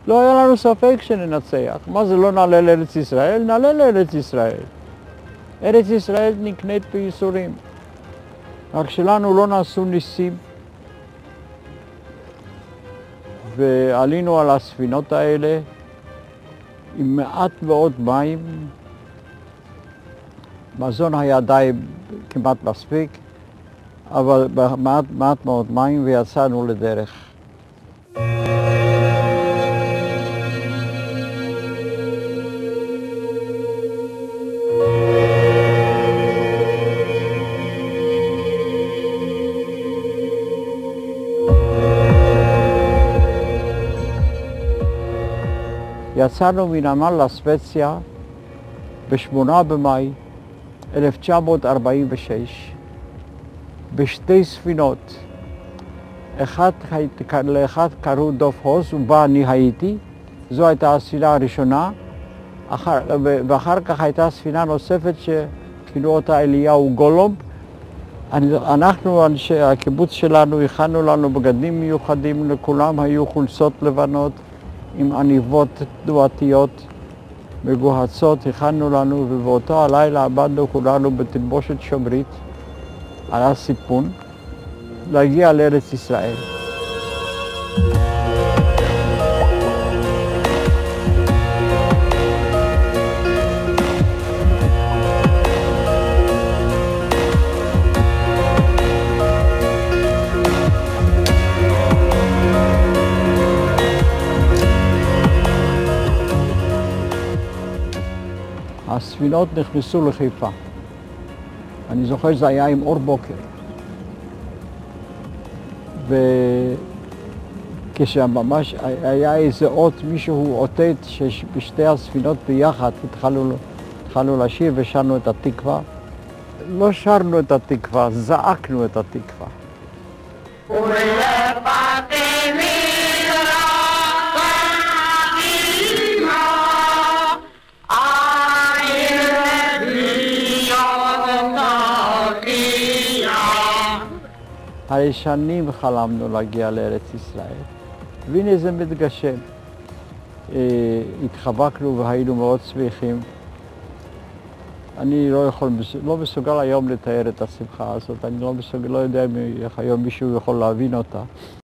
לא היה לנו ספק שננצח. מה זה לא נעלה לארץ ישראל? נעלה לארץ ישראל. ארץ ישראל נקנית בייסורים. רק שלנו לא נעשו ניסים. ועלינו על הספינות האלה עם מעט מאוד מים. מזון היה די כמעט מספיק, אבל מעט מאוד מים ויצאנו לדרך. יצאנו מנמל לספציה ב-8 במאי 1946 בשתי ספינות. לאחד קראו דוב הוז, ובה אני הייתי. זו הייתה הספינה הראשונה, ואחר כך הייתה ספינה נוספת שכינו אותה אליהו גולוב. אנחנו, אנשי הקיבוץ שלנו, הכנו לנו בגדים מיוחדים, לכולם היו חולצות לבנות עם עניבות תנועתיות מגוהצות, הכנו לנו, ובאותו הלילה עבדנו כולנו בתלבושת שומרית על הסיפון להגיע לארץ ישראל. הספינות נכנסו לחיפה. אני זוכר שזה היה עם אור בוקר. וכשממש היה איזה אות, מישהו אותת שבשתי הספינות ביחד התחלנו לשיר ושרנו את התקווה. לא שרנו את התקווה, זעקנו את התקווה. הרי שנים חלמנו להגיע לארץ ישראל, והנה זה מתגשם. התחבקנו והיינו מאוד שמחים. אני לא מסוגל היום לתאר את השמחה הזאת, אני לא יודע אם היום מישהו יכול להבין אותה.